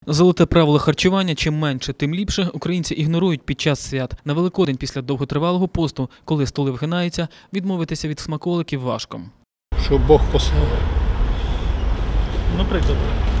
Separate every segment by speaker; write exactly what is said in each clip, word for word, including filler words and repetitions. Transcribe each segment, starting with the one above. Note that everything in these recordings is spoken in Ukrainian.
Speaker 1: Золоте правило харчування – чим менше, тим ліпше – українці ігнорують під час свят. На Великодень після довготривалого посту, коли столи вгинаються, відмовитися від смаколиків важко.
Speaker 2: Щоб Бог послав.
Speaker 1: Наприклад?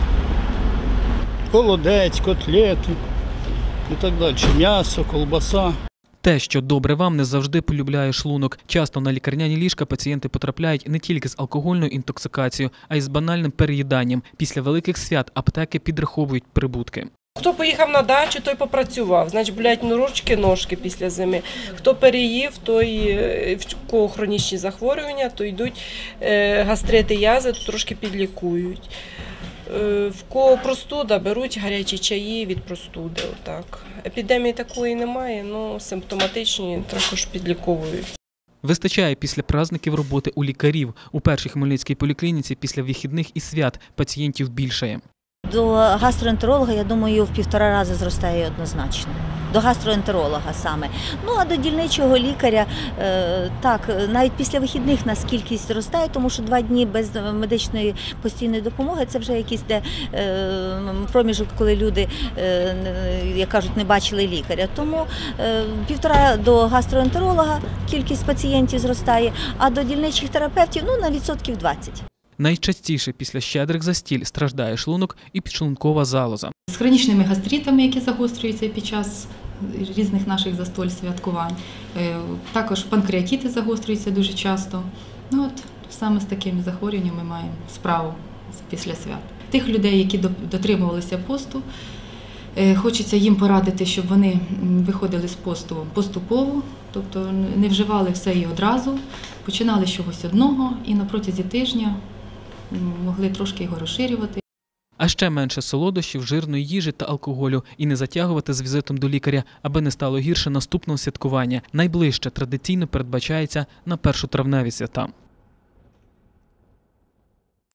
Speaker 2: Холодець, котлети і так далі. М'ясо, колбаса.
Speaker 1: Те, що добре вам, не завжди полюбляє шлунок. Часто на лікарняні ліжка пацієнти потрапляють не тільки з алкогольною інтоксикацією, а й з банальним переїданням. Після великих свят аптеки підраховують прибутки.
Speaker 3: Хто поїхав на дачу, той попрацював. Значить, болять ручки, ножки після зими. Хто переїв, той, в кого хронічні захворювання, то йдуть гастрити, язви, то трошки підлікують. В кого простуда, беруть гарячі чаї від простуди. Отак. Епідемії такої немає, але симптоматичні також підліковують.
Speaker 1: Вистачає після праздників роботи у лікарів. У першій Хмельницькій поліклініці після вихідних і свят пацієнтів більшає.
Speaker 4: До гастроентеролога, я думаю, в півтора рази зростає однозначно. До гастроентеролога саме. Ну, а до дільничого лікаря, так, навіть після вихідних нас кількість зростає, тому що два дні без медичної постійної допомоги – це вже якийсь де проміжок, коли люди, як кажуть, не бачили лікаря. Тому півтора до гастроентеролога кількість пацієнтів зростає, а до дільничих терапевтів, ну, на відсотків двадцять.
Speaker 1: Найчастіше після щедрих застіль страждає шлунок і підшлункова залоза.
Speaker 5: З хронічними гастритами, які загострюються під час різних наших застоль, святкувань. Також панкреатити загострюються дуже часто. Ну, от, саме з такими захворюваннями ми маємо справу після свят. Тих людей, які дотримувалися посту, хочеться їм порадити, щоб вони виходили з посту поступово, тобто не вживали все і одразу, починали з чогось одного і на протязі тижня могли трошки його розширювати.
Speaker 1: А ще менше солодощів, жирної їжі та алкоголю і не затягувати з візитом до лікаря, аби не стало гірше наступного святкування. Найближче традиційно передбачається на першотравневі свята.